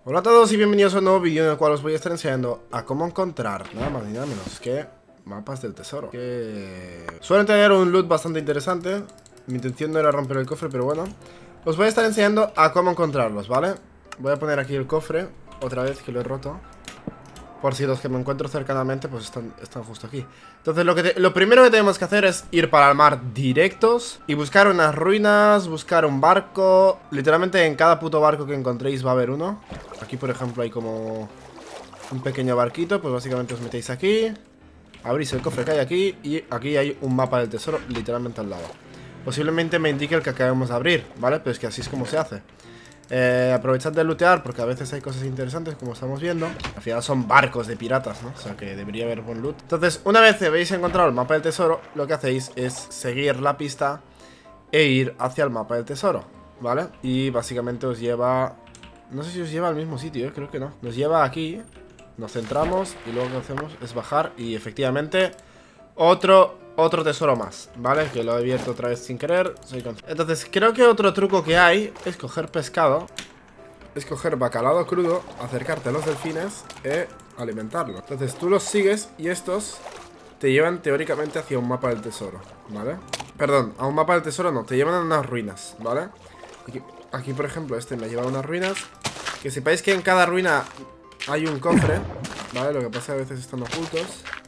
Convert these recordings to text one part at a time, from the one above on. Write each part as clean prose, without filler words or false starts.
Hola a todos y bienvenidos a un nuevo vídeo en el cual os voy a estar enseñando a cómo encontrar nada más ni nada menos que mapas del tesoro, que suelen tener un loot bastante interesante. Mi intención no era romper el cofre, pero bueno, os voy a estar enseñando a cómo encontrarlos, ¿vale? Voy a poner aquí el cofre, otra vez que lo he roto, por si los que me encuentro cercanamente pues están justo aquí. Entonces lo primero que tenemos que hacer es ir para el mar directos y buscar unas ruinas, buscar un barco. Literalmente en cada puto barco que encontréis va a haber uno. Aquí por ejemplo hay como un pequeño barquito, pues básicamente os metéis aquí, abrís el cofre que hay aquí y aquí hay un mapa del tesoro literalmente al lado. Posiblemente me indique el que acabamos de abrir, ¿vale? Pero es que así es como se hace. Aprovechad de lootear porque a veces hay cosas interesantes como estamos viendo. Al final son barcos de piratas, ¿no? O sea que debería haber buen loot. Entonces, una vez que habéis encontrado el mapa del tesoro, lo que hacéis es seguir la pista e ir hacia el mapa del tesoro, ¿vale? Y básicamente os lleva... No sé si os lleva al mismo sitio, creo que no. Nos lleva aquí, nos centramos y luego lo que hacemos es bajar y efectivamente otro tesoro más, ¿vale? Que lo he abierto otra vez sin querer. Entonces creo que otro truco que hay es coger pescado, es coger bacalao crudo, acercarte a los delfines e alimentarlo. Entonces tú los sigues y estos te llevan teóricamente hacia un mapa del tesoro, ¿vale? Perdón, a un mapa del tesoro no, te llevan a unas ruinas, ¿vale? Aquí por ejemplo este me lleva a unas ruinas. Que sepáis que en cada ruina hay un cofre, ¿vale? Lo que pasa es que a veces están ocultos.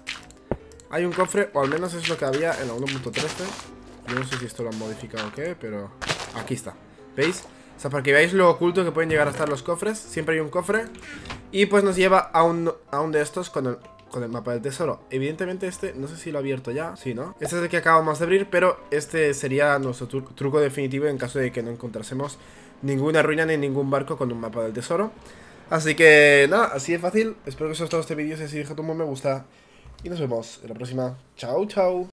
Hay un cofre, o al menos es lo que había en la 1.13. Yo no sé si esto lo han modificado o qué, pero aquí está, ¿veis? O sea, para que veáis lo oculto que pueden llegar a estar los cofres. Siempre hay un cofre. Y pues nos lleva a un de estos con el mapa del tesoro. Evidentemente este, no sé si lo he abierto ya. Sí, ¿no? Este es el que acabamos de abrir, pero este sería nuestro truco definitivo en caso de que no encontrásemos ninguna ruina ni ningún barco con un mapa del tesoro. Así que nada, así de fácil. Espero que os haya gustado este vídeo. Si así, deja un buen me gusta y nos vemos en la próxima. Chao, chao.